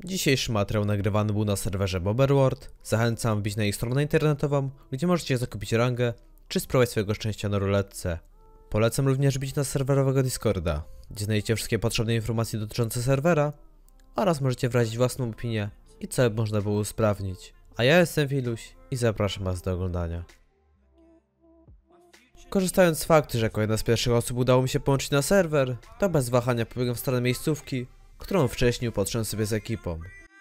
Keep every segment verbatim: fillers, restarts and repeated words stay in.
Dzisiejszy materiał nagrywany był na serwerze Bobberworld. Zachęcam wbić na ich stronę internetową, gdzie możecie zakupić rangę, czy spróbować swojego szczęścia na ruletce. Polecam również wbić na serwerowego Discorda, gdzie znajdziecie wszystkie potrzebne informacje dotyczące serwera oraz możecie wyrazić własną opinię i co można było usprawnić. A ja jestem Filuś i zapraszam was do oglądania. Korzystając z faktu, że jako jedna z pierwszych osób udało mi się połączyć na serwer, to bez wahania pobiegłem w stronę miejscówki, którą wcześniej upatrzyłem sobie z ekipą.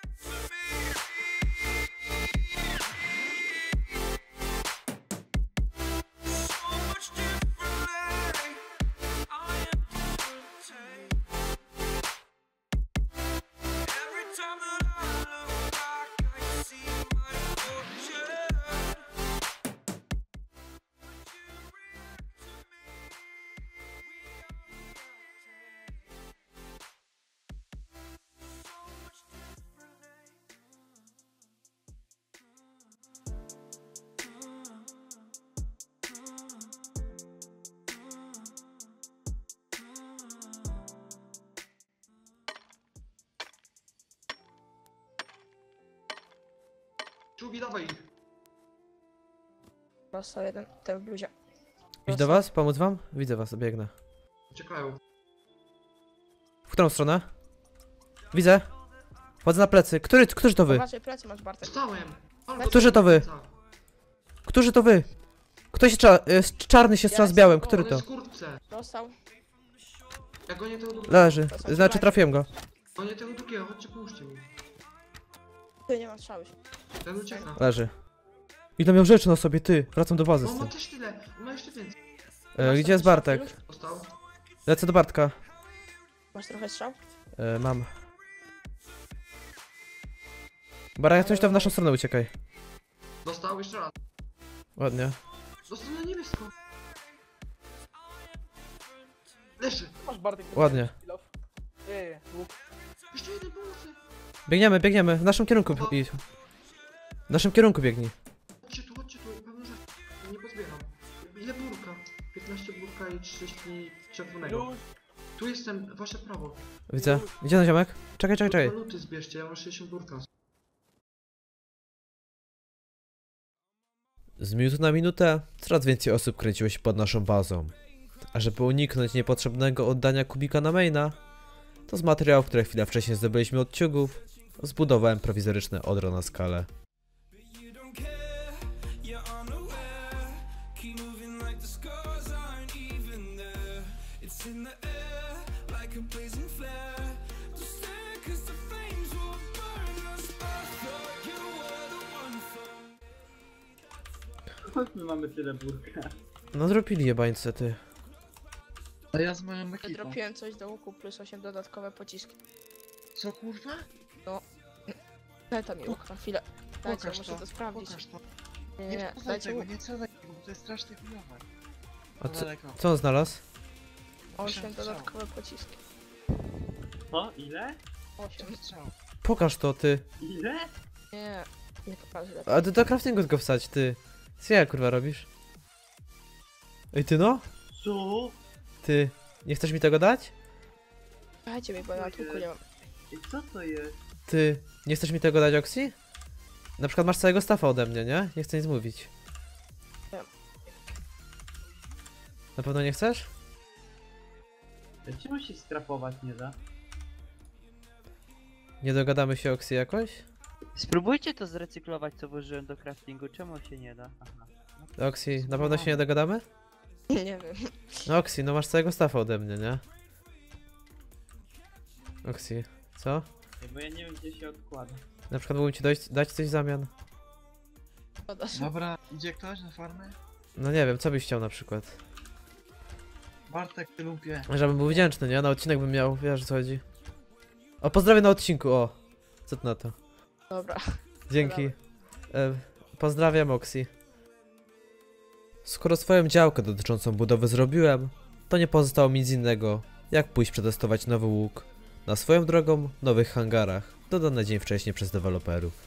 Czubi, dawaj ich. Dostał jeden, ten w bluzie. Iść do was? Pomóc wam? Widzę was, biegnę. Uciekają. W którą stronę? Widzę. Wchodzę na plecy. Który, którzy to wy? Raczej plecy masz, Bartek. Dostałem. Którzy to wy? Którzy to wy? Ktoś cza jest czarny się strzela z białym, który On to? jest w kurtce. Dostał. Ja gonię tego drugiego. Leży, znaczy trafiłem go. Gonię tego drugiego, chodźcie, pomóżcie mi. Ty nie mam strzały. Ten ucieka. Leży. Ile miał rzeczy na sobie, ty? Wracam do bazy No z on tym. ma też tyle. On ma jeszcze więcej. E, gdzie jest Bartek? Dostał. Lecę do Bartka. Masz trochę strzał? E, mam. Bara, jak coś to w naszą stronę uciekaj. Dostał jeszcze raz. Ładnie. Dostał na niebiesko. Leży. Masz Bartek. Ładnie. Ej, łuk. Jeszcze jeden pomocy. Biegniemy, biegniemy. W naszym kierunku idź. W naszym kierunku biegnij. Chodźcie tu, chodźcie tu. Pewno, że nie pozbieram. Ile burka? piętnaście burka i trzydzieści czerwonego. Już. Tu jestem, wasze prawo. Widzę. Gdzie na ziomek? Czekaj, czekaj, czekaj. Waluty zbierzcie, ja mam sześćdziesiąt burka. Z minuty na minutę coraz więcej osób kręciło się pod naszą bazą. A żeby uniknąć niepotrzebnego oddania kubika na maina, to z materiałów, które chwilę wcześniej zdobyliśmy od ciugów, zbudowałem prowizoryczne odro na skalę. Chodź, my mamy tyle burka. No zrobili jebańce, ty. A ja z moją ekipą. Dropiłem coś do łuku plus osiem dodatkowe pociski. Co kurwa? Daj tam mi łuk na chwilę. Dajcie, Pokaż muszę to, to sprawdzić. Pokaż to. Nie, Nie nie, wsadzaj dajcie tego, łuk. nie wsadzaj tego, bo to jest strasznie chujowe. A co, Daleko. co on znalazł? osiem dodatkowe pociski. Co? Ile? osiem. Cztery strzały. Pokaż to, ty. Ile? Nie, nie pokażę lepiej. A ty do craftingu tylko wsadź, ty. Co ja kurwa robisz? Ej, ty no? Co? Ty. Nie chcesz mi tego dać? Dajcie mi, bo ja tłuku nie mam. I co to jest? Ty. Nie chcesz mi tego dać, Oxy? Na przykład masz całego staffa ode mnie, nie? Nie chcę nic mówić. Nie. Na pewno nie chcesz? Czemu się skrapować nie da? Nie dogadamy się, Oxy, jakoś? Spróbujcie to zrecyklować, co włożyłem do craftingu. Czemu się nie da? Aha. Oxy, na pewno się nie dogadamy? Nie wiem. No Oxy, no masz całego staffa ode mnie, nie? Oxy, co? Nie, bo ja nie wiem, gdzie się odkłada. Na przykład mógłbym ci dać, dać coś w zamian? Podasz. Dobra, idzie ktoś na farmę? No nie wiem, co byś chciał na przykład? Bartek, ty lumpie. Żebym był wdzięczny, nie? Na odcinek bym miał, wiesz o co chodzi. O, pozdrawiam na odcinku, o! Co ty na to? Dobra. Dzięki. E, pozdrawiam, Oxy. Skoro swoją działkę dotyczącą budowy zrobiłem, to nie pozostało mi nic innego, jak pójść przetestować nowy łuk na swoją drogą nowych hangarach, dodane dzień wcześniej przez deweloperów.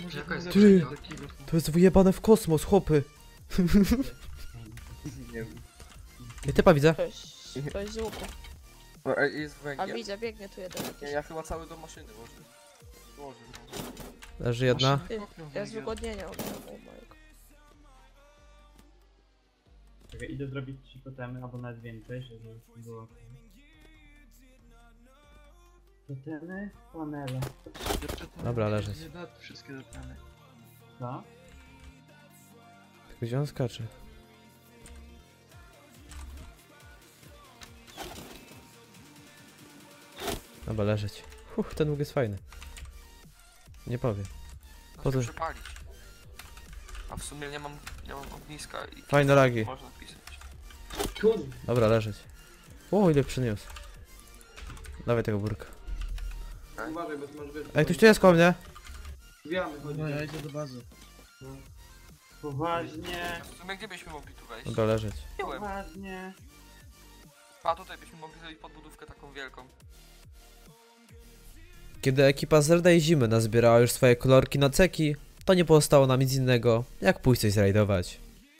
może Jaka jest może Ty. przejdę do kilu. To jest wyjebane w kosmos, chłopy. Nie wiem. I typa widzę. Ktoś, ktoś z łuku. O, ej, jest A węgiel. widzę, biegnie tu jeden Ja, jakiś. ja chyba cały do maszyny włożę. Włożę. no. Leży jedna. Ty, Kopią ja z węgiel. wygodnienia oddam u mojego. Czekaj, idę zrobić trzy totemy, albo nawet więcej, żeby było. Totemy, panele. Jeszcze to Dobra, nie- leżeć. Nie da wszystkie dotknę. Co? Tylko gdzie on skacze? Dobra, leżeć. Uff, ten łuk jest fajny. Nie powiem. Po Po co? przepalić. A w sumie nie mam, nie mam ogniska i Fajne lagi. można pisać. Kurde. Dobra, leżeć. O, ile przyniósł. Dawaj tego burka. Uważaj, bo ty masz wiesz. Ej, ktoś tu jest koło mnie. Drzwiami chodzi. No ja idę do bazy. Poważnie, W sumie gdzie byśmy mogli tu wejść? Dobra, leżeć. Nie wiem. poważnie. A tutaj byśmy mogli zrobić podbudówkę taką wielką. Kiedy ekipa z Rdej Zimy nazbierała już swoje kolorki na ceki, to nie pozostało nam nic innego, jak pójść coś zrajdować.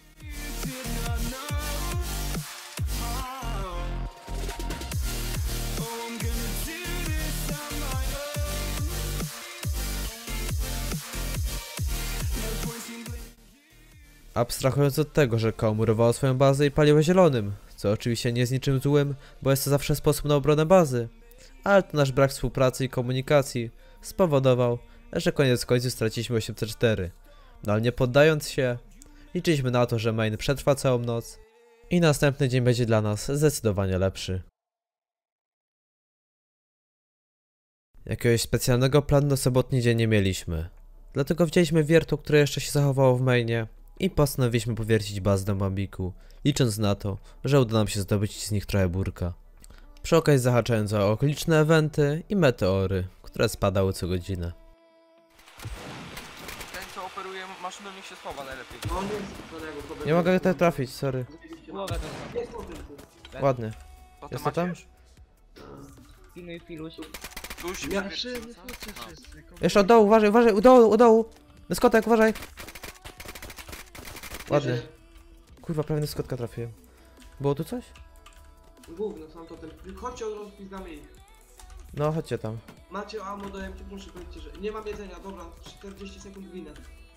Abstrahując od tego, że K O murowało swoją bazę i paliło zielonym, co oczywiście nie jest niczym złym, bo jest to zawsze sposób na obronę bazy, ale to nasz brak współpracy i komunikacji spowodował, że koniec końców straciliśmy osiem C cztery. No ale nie poddając się, liczyliśmy na to, że main przetrwa całą noc i następny dzień będzie dla nas zdecydowanie lepszy. Jakiegoś specjalnego planu na sobotni dzień nie mieliśmy, dlatego wzięliśmy wiertło, które jeszcze się zachowało w mainie i postanowiliśmy powiercić bazę na Bambiku, licząc na to, że uda nam się zdobyć z nich trochę burka. Przy okazji zahaczając o okoliczne eventy i meteory, które spadały co godzinę. Ten co operuje maszyną niech się schowa najlepiej. No nie jest do niego, to Nie mogę tutaj trafić, sorry. Głowę dostał. Jest po tym tu. Ładnie. Potem Jest to macie tam? już? Pilnuj piluś. Tuś, Ja- Maszyny, chodźcie wszyscy. komu- Jeszcze od dołu, uważaj, uważaj, u dołu, u dołu! Dyskotek, uważaj! Ładnie. Bierze Kurwa, prawie na skotka trafiłem. Było tu coś? Gówno, sam to ten. Chodźcie od razu pizdamy ich. No, chodźcie tam. Macie ammo do M K, muszę powiedzieć, że nie mam jedzenia, dobra, czterdzieści sekund ginę.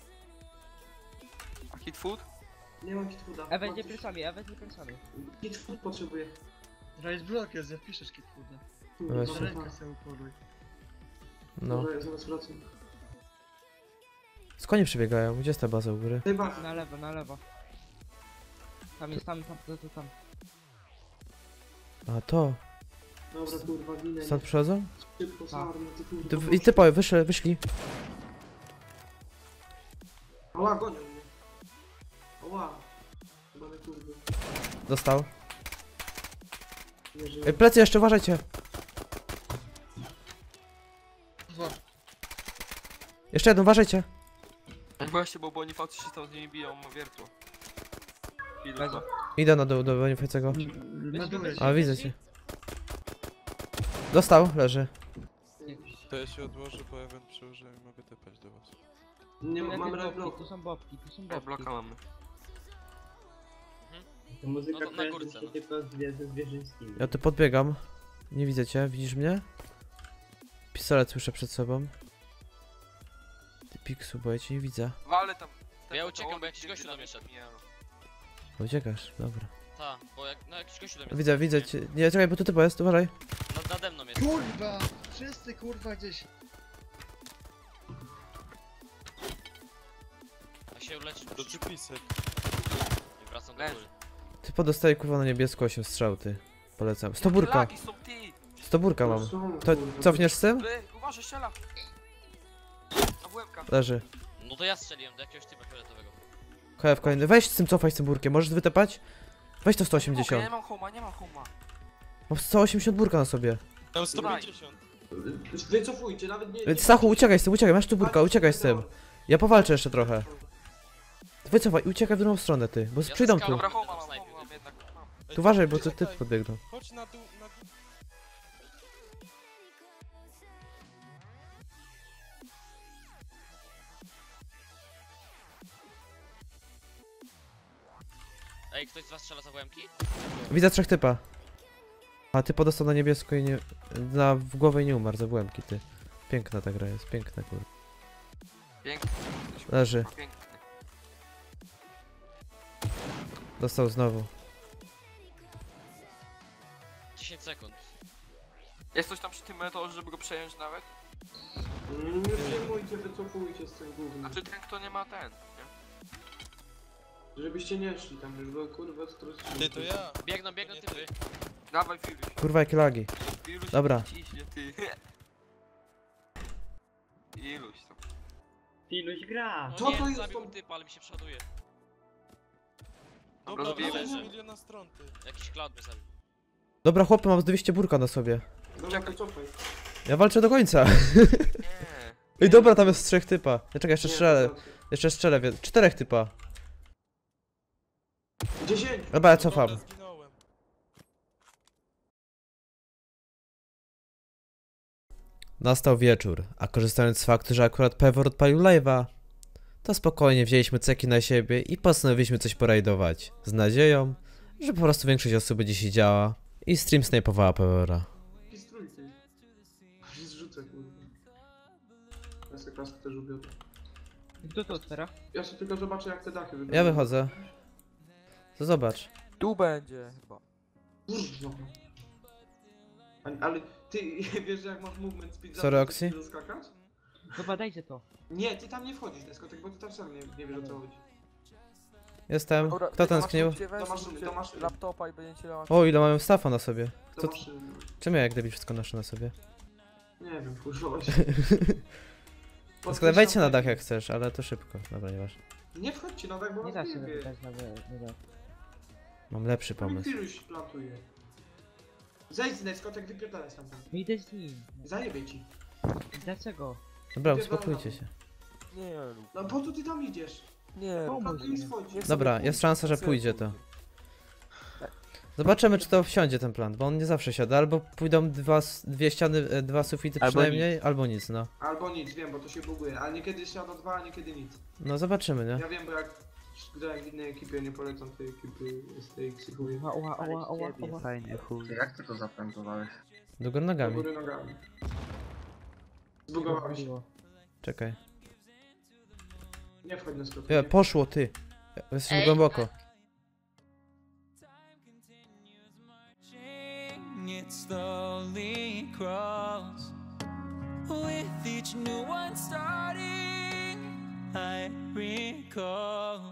A hit food? Nie mam kit fooda. E będzie Mam plecami, e będzie plecami. coś- Kit food potrzebuję. Rice block jest, jak piszesz kit food. Kurde, Weź. dobra, Rękę sobie uporuj. No. Dobra, ja zaraz wracam. Z konie przebiegają, gdzie jest ta baza u góry? Chyba. Na lewo, na lewo. Tam jest, tam, tam, to, to, tam. A to. Dobra, kurwa, ginę. Stąd przychodzą? Szybko, sarno, ty kurwa. Ty, I typowie, wyszli, wyszli. Ała, gonią mnie. Ała. Chyba mnie kurwy. Dostał. Nie żyję. Ej, plecy jeszcze, uważajcie. Dwa. Jeszcze jeden, uważajcie. Właśnie, bo bonifacy się tam z nimi biją wiertło. Chwilę. Leży. Idę na dół do Bonifacego. Meduję A, widzę cię. Dostał, leży. To ja się odłożę, bo event przełożyłem i mogę tepać do was. Nie Tu mam, mam jakieś red bobki, block. tu są bobki, tu są Ja bobki. bloka mamy. To muzyka No to na kojarzy górce, się no. tylko z wie- ze zwierzyńskimi. Ja tu podbiegam. Nie widzę cię, widzisz mnie? Pistolet słyszę przed sobą. Ty piksu, bo ja cię nie widzę. Wale tam. Ja uciekam, bo jakiś gościu do mnie szedł. Uciekasz, dobra. Ta, bo jak, no jakiś gościu do mnie Widzę, widzę cię. Nie, czekaj, bo tu typo jest, uważaj. No, nade mną jest. Kurwa! Wszyscy kurwa gdzieś. A się uleczyć To muszę. czy pisek? I wracam do Leży. góry. Typo dostaje kurwa na niebiesko osiem strzał, ty. Polecam. sto burka. Lagi są ty! sto burka mam. Są, To kurwa. cofniesz z tym? Wy, uważaj, strzela! Na łebka. Leży. No to ja strzeliłem do jakiegoś typa fioletowego. K F kolejny. Weź z tym cofaj z tym burkiem, możesz wytepać? Weź to sto Okej, osiemdziesiąt. nie mam homa, nie mam homa. Mam sto osiemdziesiąt burka na sobie. Tam sto pięćdziesiąt. Wycofujcie, nawet nie... Więc Stachu, uciekaj z tym, uciekaj, masz tu burka, uciekaj z tym. Ja powalczę jeszcze trochę. Wycofaj i uciekaj w drugą stronę, ty, bo Ja przyjdą ze tu. skałą Dobra, będę homa mam, snajpił, homa mam nie? jednak. Mam. Tu uważaj, bo tu typ Czekaj. podbiegną. Chodź na dół, na dół. Ej, ktoś z was strzela za łemki? Widzę trzech typa. A ty podostał na niebiesko i nie... Na, w głowę i nie umarł za błęki, ty. Piękna ta gra jest, piękna kurwa. Piękny. Leży. Piękny. Dostał znowu. dziesięć sekund. Jest coś tam przy tym meteorze, żeby go przejąć nawet? Mm, Nie przejmujcie, wycofujcie z tym głównym. Znaczy ten kto nie ma ten, nie? Żebyście nie szli tam już, bo kurwa strosujcie. Ty, to ja. Biegną, biegną typy. Dawaj Filuś. Kurwa jakie lagi. Filuś Dobra. ciśnie, ty. Iluś tam. Iluś gra! No Co nie, to jest zabił to? typa, ale mi się przoduje. Dobra, Dobra, dobra, leży. miliona stron, ty. Jakiś klad mnie zabił. Dobra chłopy, mam z dwieście burka na sobie. Dobra, to cofaj. Ja walczę do końca. Nie. Ej dobra, tam jest trzech typa. Ja czekaj, jeszcze Nie, strzelę. to cofaj. Jeszcze strzelę, wie... czterech typa. dziesięć! Dobra, ja cofam. Dobra, zginąłem. Nastał wieczór, a korzystając z faktu, że akurat Pewor odpalił live'a, to spokojnie wzięliśmy ceki na siebie i postanowiliśmy coś porajdować. Z nadzieją, że po prostu większość osób będzie siedziała i stream snajpowała Pewora. Jaki strój ty? Aż zrzucę kurwa. Ja sobie klaskę też ubiorę. Kto to otwiera? Ja sobie tylko zobaczę jak te dachy wyglądają. Ja wychodzę. To zobacz. Tu będzie chyba. Kurwa. Ale, ale ty wiesz, że jak masz movement speed Sorry, to Oxy. chcesz skakać? Dobra, dajcie to. Nie, ty tam nie wchodzisz, Deskotek, bo ty tam sam nie, nie wiesz o co chodzi. Jestem. Kto tęsknił? Do maszyny, do maszyny. Laptopa i będziecie miała... O, ile mamy stafa na sobie. Do Co- maszyny. Czym ja jak debil wszystko noszę na sobie? Nie wiem, kurwa właśnie. Skoro wejdźcie na dach jak chcesz, ale to szybko. Dobra, nieważne. Nie wchodźcie na dach, bo Nie was da się nie wie. wybrać na na Mam lepszy Tam pomysł. Filuś plantuje. Zejdź z Deskotek, wypierdalaj stamtąd. Idę z nim. Zajebie ci. Dlaczego? Dobra, uspokójcie się. Nie, No po co ty tam idziesz? nie. Pomóż Tam nie mi. schodzi. Dobra, jest szansa, że pójdzie to. Zobaczymy, czy to wsiądzie ten plan, bo on nie zawsze siada. Albo pójdą dwa, s- dwie ściany, e, dwa sufity Albo przynajmniej, albo nic, no. Albo nic, wiem, bo to się buguje, ale niekiedy siada dwa, a niekiedy nic. No zobaczymy, nie? Ja wiem, bo jak grałem w innej ekipie, nie polecam tej ekipy S T X i chuj. Oła, oła, oła, oła, oła. Fajny chuj. Jak ty to zaplantowałeś? Do góry Do nogami. góry nogami. Zbugowałeś się. Czekaj. Nie wchodź na sklepie. Ja, poszło, ty. Jesteśmy Ej, głęboko. It slowly crawls with each new one starting. I recall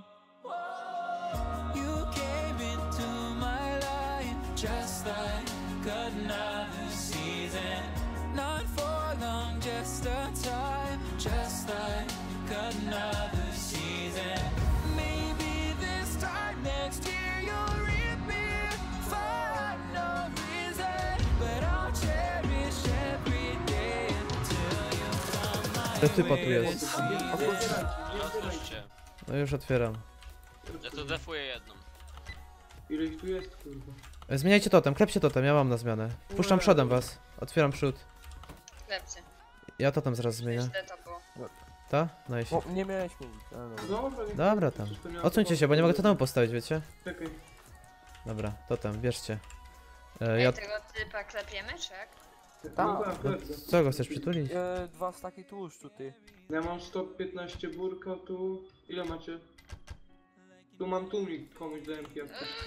you came into my life just like another season. Not for long, just a time, just like another season. Maybe this time next year you'll reappear for no reason, but I'll cherish every day until you come To my typa tu way. jest. Otwórzcie. No już otwieram. Ja tu defuję jedną. Ile ich tu jest, kurwa? E, Zmieniajcie totem, klepcie totem, ja mam na zmianę. Puszczam przodem was. Otwieram przód. Klepcie. Ja totem zaraz zmienię. Źle to było. Ta? No i się. nie mieliśmy nic, ale Dobra, nie Dobra tam. Odsuńcie się, bo nie mogę totemu postawić, wiecie? Czekaj. Dobra, totem, bierzcie. E, Ej, ja... tego typa klepiemy, czy jak? No tak, No, lecę. co go chcesz przytulić? E, dwa staki tłuszczu, ty. Ja mam sto piętnaście burka, tu... Ile macie? Tu mam tłumik komuś do M P.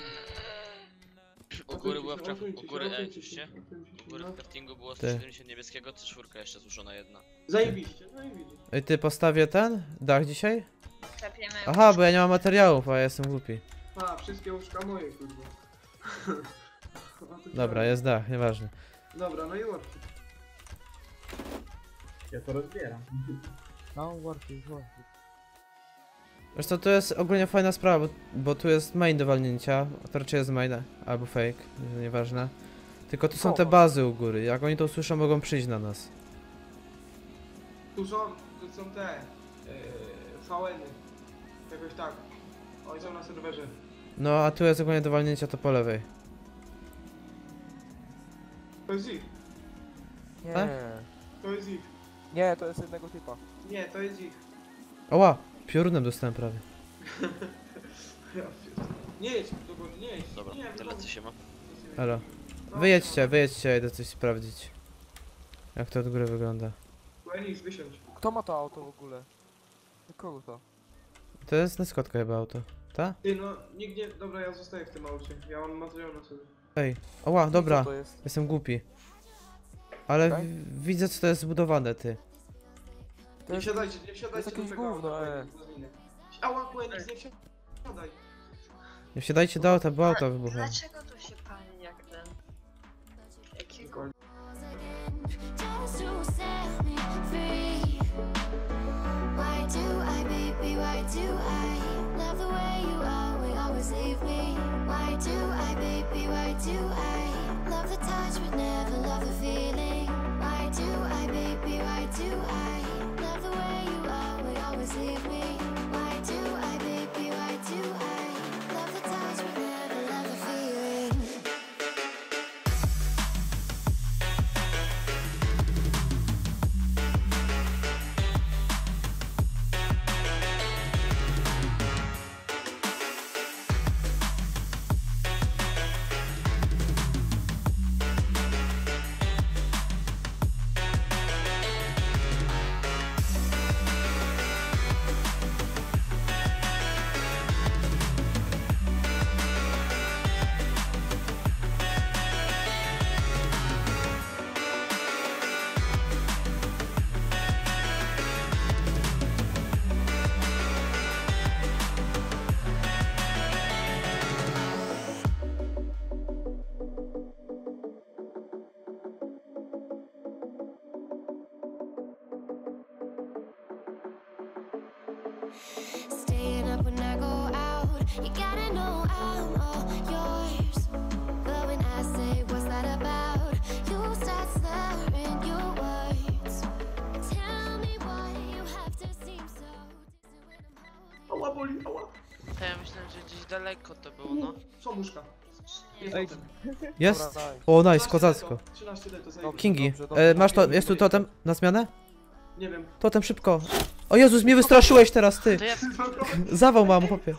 U góry była w traf... Odsuńcie U się, góry, ej, odsuńcie się, widzicie? odsuńcie się, U góry no. w craftingu było sto Ty. siedemdziesiąt niebieskiego, czy czwórka jeszcze złożona jedna. Zajebiście, zajebiście. Ej, ty postawię ten dach dzisiaj? Klepiemy. Aha, bo ja nie mam materiałów, a ja jestem głupi. A, wszystkie łóżka moje, kurwa. No to Dobra, ciekawe. jest dach, nieważne. Dobra, no i łapcie. Ja to rozbieram. No, work is work. Zresztą to jest ogólnie fajna sprawa, bo, bo tu jest main do walnięcia, a to raczej jest main, albo fake, nieważne. Tylko tu są te bazy u góry, jak oni to usłyszą, mogą przyjść na nas. Tu są, tu są te... Yy, V N-y. Jakoś tak. Oni są na serwerze. No, a tu jest ogólnie do walnięcia, to po lewej. To jest ich. Nie, Tak? To jest ich. nie, to jest jednego typa. Nie, to jest ich. Oła, piorunem dostałem prawie. Ja pierdolę. Nie jedź do góry, nie jedź. Dobra, nie, tyle co się ma. Halo. Wyjedźcie, wyjedźcie, idę coś sprawdzić. Jak to od góry wygląda. Enix, wysiądź. Kto ma to auto w ogóle? Kogo to? To jest na Skotka chyba auto. Ta? Ty no, nikt nie... Dobra, ja zostaję w tym aucie. Ja mam materiał na sobie. Ej, oła, dobra. Co to jest? Jestem głupi. Ale Czekaj. w- widzę co to jest zbudowane, ty. To Nie jest, wsiadajcie, nie wsiadajcie jakieś do tego gówno, auta, e. Enix, rozwinę. Ała, Enix, nie wsiadaj. Nie wsiadajcie do auta, bo auto wybucha. Dlaczego to się pali jak ten? Jakiego? Just to set me free. Why do I, baby, why do I love the way you are, we always leave me? Why do I, baby, why do I love the touch but never love the feeling? Why do I, baby, why do I love the way you are, we always leave me? Why do I, baby, why do I love the touch but never love the feeling? Staying up when I go out, you gotta know I'm all yours. But when I say what's that about, you start slurring your words. Tell me why you have to seem so distant when I'm holding. Ała, boli, ała. To ja myślałem, że gdzieś daleko to było, no. Są muszka. Jest Ej, totem. Jest? Dobra, daj. O, nice, trzynaście kozacko. deto, trzynaście deto, zajebiście. Kingi, Dobrze, dobrze. e, masz to, jest tu totem na zmianę? Nie wiem. Totem szybko. O Jezus, mnie wystraszyłeś teraz, ty. To ja Zawał mam, chłopie.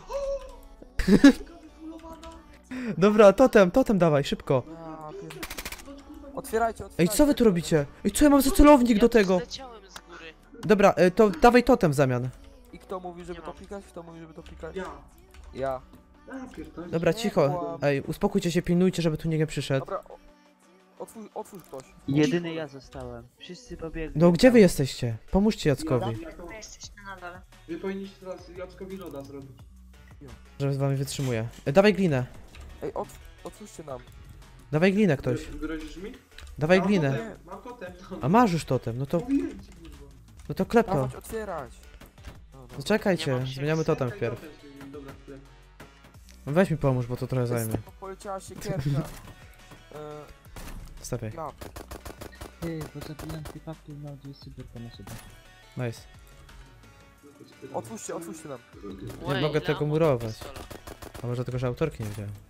Dobra, totem, totem dawaj, szybko. Ja pier... Otwierajcie, otwierajcie. Ej, co wy tu robicie? Ej, co ja mam za celownik do tego? zleciałem z góry. Dobra, e, to dawaj totem w zamian. I kto mówi, żeby Nie to mam. pikać? Kto mówi, żeby to pikać? Ja. Ja. Ja pierdolę. Dobra, cicho. Ej, uspokójcie się, pilnujcie, żeby tu nikt nie przyszedł. Dobra, o... otwórz, otwórz ktoś. Jedyny ja zostałem. Wszyscy pobiegli. No, gdzie wy jesteście? Pomóżcie Jackowi, My jesteśmy na dole. Wy powinniście teraz Jackowi loda zrobić. że z wami wytrzymuje. E, dawaj glinę. Ej, otw otwórzcie nam. Dawaj glinę ktoś. Gro- Grozisz mi? Dawaj Mam glinę. totem, Mam totem. A masz już totem, no to, Mówiłem ci, kurwa. no to klep to. Dawać, otwierać. No, No dobra. czekajcie, Nie mam się zmieniamy totem Czekaj, wpierw. totem zmienimy, dobra, chwilę. No weź mi pomóż, bo to trochę zajmie. Jest, poleciała siekierka. e, Stawiaj. ja. Ty, bo zabiłem typaki na gdzieś cyberka na sobie. Nice. Otwórzcie, otwórzcie nam. Nie mogę tego murować. A może tylko, że autorki nie wziąłem.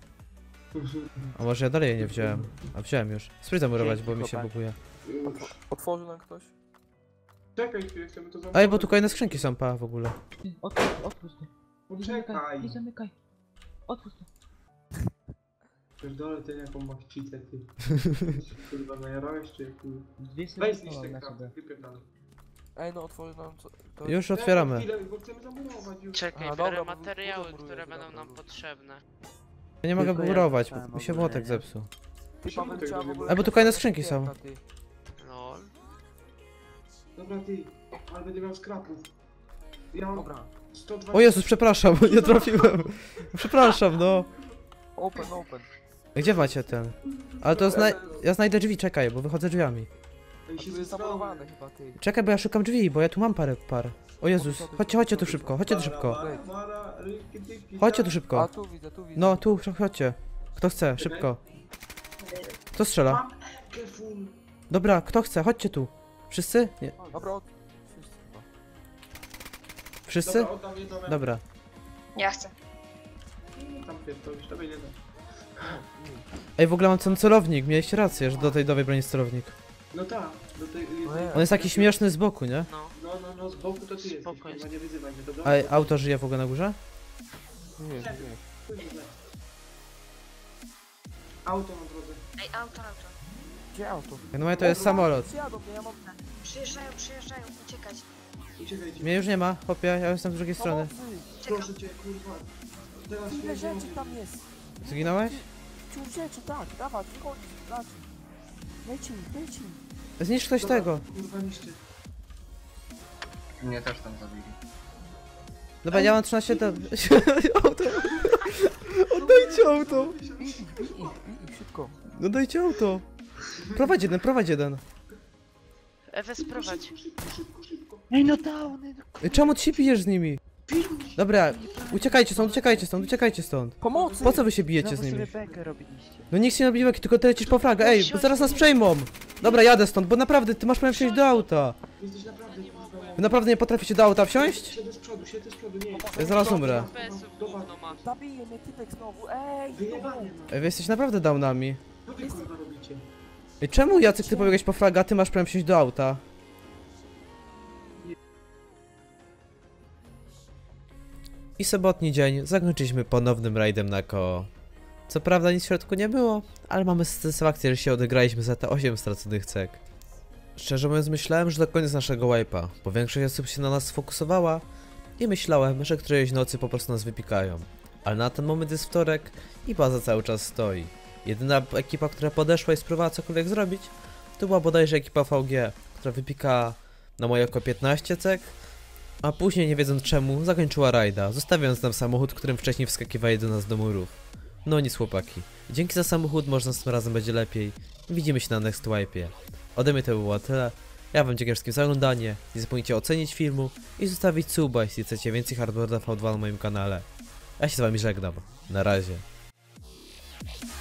A może ja dalej jej nie wziąłem. A wziąłem już. Spróbuj zamurować, bo mi się buguje. Już. Otworzy nam ktoś? Czekaj chwilę, chcemy to zamknąć. Ej, bo tu kolejne skrzynki są, pa, w ogóle. Ty, otwórz, otwórz to. Nie zamykaj, Poczekaj. nie zamykaj. Otwórz to. Pierdolę, ty jaką masz cicę, ty. Kurwa, najarałeś czy kurwa? Dwie Weź sekundy zniszcz mam ten na krat, sobie. wypierdolę. Ej, no otworzy nam co... To... Już Ej, otwieramy. chwilę, bo chcemy zamurować już. Czekaj, A, biorę dobra, bo materiały, dużo które murujesz, będą dobra, nam dobra. potrzebne. Ja nie mogę Tylko ja murować, dostałem bo mi się ogólnie, młotek nie? zepsuł. Ty, Paweł, Musimy trzeba w tego ogóle... Ej, bo tu kolejne skrzynki są. siekierka, ty. Lol. Dobra, ty. Ale będę miał skrapów. Ja mam Dobra. sto dwadzieścia... O Jezus, przepraszam, nie trafiłem. Przepraszam, no. Open, open. Gdzie macie ten? Ale to zna... ja znajdę drzwi, czekaj, bo wychodzę drzwiami. Ej, A się tu jest zesrało. zamurowane chyba, ty. Czekaj, bo ja szukam drzwi, bo ja tu mam parę par. O Jezus, chodźcie, chodźcie tu szybko, chodźcie tu szybko. Mara, mara, ryki, tyki, Chodźcie tu tak. A szybko. tu widzę, tu widzę. No, tu, chodźcie. Kto chce, szybko. Kto strzela? Mam epkę full. Dobra, kto chce, chodźcie tu. Wszyscy? Nie. Dobra, od... Wszyscy chyba. Wszyscy? Dobra, oddam jedną epkę. Dobra. Ja chcę. Tam pierdolisz, tobie nie da. Ej, w ogóle mam ten celownik, mieliście rację, że do tej nowej broni jest celownik. No tak, do tej... No nie. On jest taki śmieszny z boku, nie? No. No, no, no, z boku to ty jesteś, Spokojnie. kurwa, nie wyzywaj mnie, dobra? A auto żyje w ogóle na górze? Nie, nie. Chuj, nie. Auto na drodze. Ej, auto, auto. Gdzie auto? No to jest samolot. Przyjadą mnie, ja mam... Przyjeżdżają, przyjeżdżają, uciekać. Uciekajcie. Mnie już nie ma, chłopie, ja jestem z drugiej strony. Pomocy! Proszę cię, kurwa. Teraz Ile nie rzeczy wiem. tam jest? Zginąłeś? Ciu rzeczy, tak, dawać, wychodź, dać. Leci, leci. Zniszcz ktoś Dobra, tego. Kurwa niszczy. Mnie też tam zabili. Dobra, ja mam trzynaście tam. Auto. Oddajcie auto. Bij ich, bij ich, bij ich, szybko. No dajcie auto. Prowadź jeden, prowadź jeden. Ewes, prowadź. Szybko, szybko, szybko. Ej no downy! Ej, czemu ty się bijesz z nimi? Dobra, uciekajcie stąd, uciekajcie stąd, uciekajcie stąd. Pomocy! Po co wy się bijecie z Znowu nimi? sobie bekę robiliście. No nikt się nie nabiłek, tylko ty lecisz po flagę. Ej, bo zaraz nas przejmą. Dobra, jadę stąd, bo naprawdę, ty masz prawo wsiąść do auta. Jesteś naprawdę, kurwa. Wy naprawdę nie potraficie do auta wsiąść? Siedzę z przodu, siedzę z przodu, nie. Ja zaraz umrę. Dobra, Zabije mnie typek znowu, ej! wyjebany ma. Ej, wy jesteś naprawdę downami. Co wy kurwa robicie? Ej, czemu Jacek, ty pobiegłeś po flagę, a ty masz prawo wsiąść do auta? I sobotni dzień zakończyliśmy ponownym rajdem na koło. Co prawda nic w środku nie było, ale mamy satysfakcję, że się odegraliśmy za te osiem straconych cek. Szczerze mówiąc myślałem, że to koniec naszego wipe'a, bo większość osób się na nas sfokusowała i myślałem, że którejś nocy po prostu nas wypikają. Ale na ten moment jest wtorek i baza cały czas stoi. Jedyna ekipa, która podeszła i spróbowała cokolwiek zrobić, to była bodajże ekipa V G, która wypika na moje oko piętnaście cek, a później, nie wiedząc czemu, zakończyła rajda, zostawiając nam samochód, którym wcześniej wskakiwali do nas do murów. No nic chłopaki. Dzięki za samochód, może następnym razem będzie lepiej. Widzimy się na next wipe'ie. Ode mnie to było tyle. Ja wam dziękuję wszystkim za oglądanie. Nie zapomnijcie ocenić filmu i zostawić suba, jeśli chcecie więcej Hardboarda V dwa na moim kanale. Ja się z wami żegnam. Na razie.